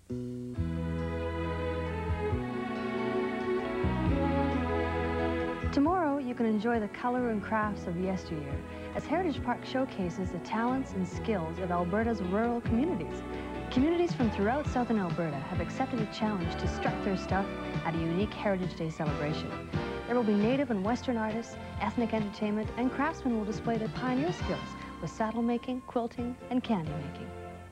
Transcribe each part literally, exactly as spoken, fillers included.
Tomorrow, you can enjoy the color and crafts of yesteryear as Heritage Park showcases the talents and skills of Alberta's rural communities. Communities from throughout southern Alberta have accepted a challenge to strut their stuff at a unique Heritage Day celebration. There will be native and western artists, ethnic entertainment, and craftsmen will display their pioneer skills with saddle making, quilting, and candy making.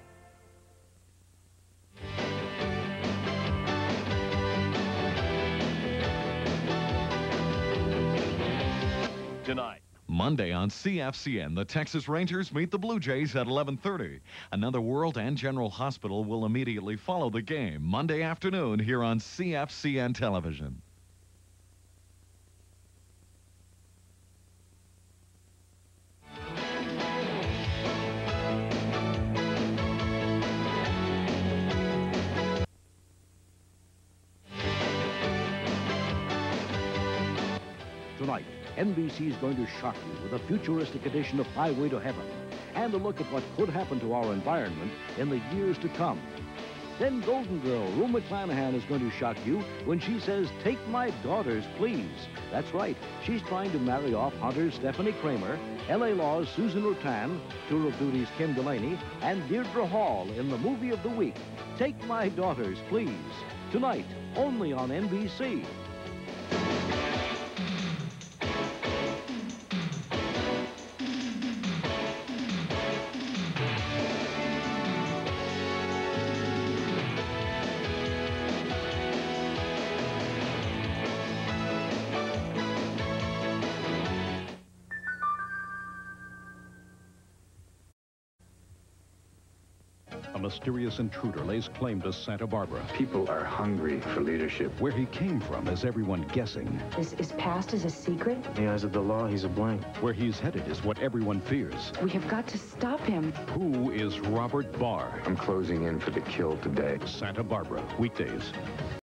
Tonight, Monday on C F C N, the Texas Rangers meet the Blue Jays at eleven thirty. Another World and General Hospital will immediately follow the game Monday afternoon here on C F C N television. Tonight, N B C is going to shock you with a futuristic edition of Highway to Heaven and a look at what could happen to our environment in the years to come. Then Golden Girl, Rue McClanahan, is going to shock you when she says, "Take my daughters, please." That's right. She's trying to marry off Hunter's Stephanie Kramer, L A Law's Susan Rutan, Tour of Duty's Kim Delaney, and Deirdre Hall in the movie of the week, "Take My Daughters, Please." Tonight, only on N B C. A mysterious intruder lays claim to Santa Barbara. People are hungry for leadership. Where he came from has everyone guessing. This is past as a secret? In the eyes of the law, he's a blank. Where he's headed is what everyone fears. We have got to stop him. Who is Robert Barr? I'm closing in for the kill today. Santa Barbara, weekdays,